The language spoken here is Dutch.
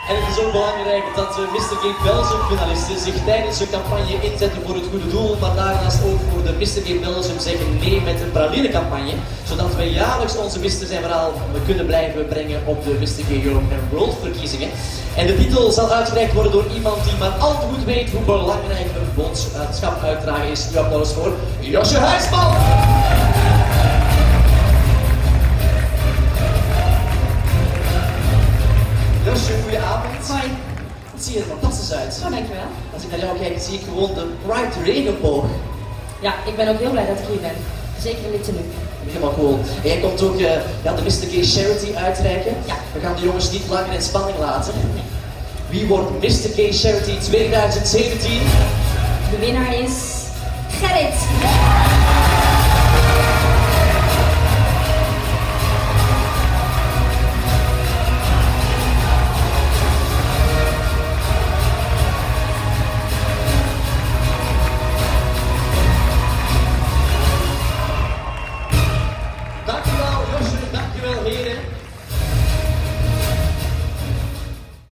En het is ook belangrijk dat de Mr. Gay Belgium finalisten zich tijdens de campagne inzetten voor het goede doel, maar daarnaast ook voor de Mr. Gay Belgium zeggen nee met de praline campagne, zodat we jaarlijks onze Mr. zijn verhaal kunnen blijven brengen op de Mr. Gay Europe and World verkiezingen. En de titel zal uitgereikt worden door iemand die maar al te goed weet hoe belangrijk een boodschap uitdragen is. Uw applaus voor Josje Huisman! Josje, goedenavond. Hoi. Het ziet er fantastisch uit. Oh, dankjewel. Als ik naar jou kijk, zie ik gewoon de Pride regenboog. Ja, ik ben ook heel blij dat ik hier ben. Zeker in dit tenue. Helemaal cool. En jij komt ook de Mr. Gay Charity uitreiken. Ja. We gaan de jongens niet langer in spanning laten. Wie wordt Mr. Gay Charity 2017? De winnaar is Gerrit.